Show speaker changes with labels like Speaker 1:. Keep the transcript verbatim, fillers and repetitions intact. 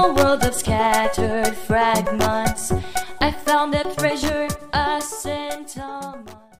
Speaker 1: a world of scattered fragments, I found a treasure, a sentiment.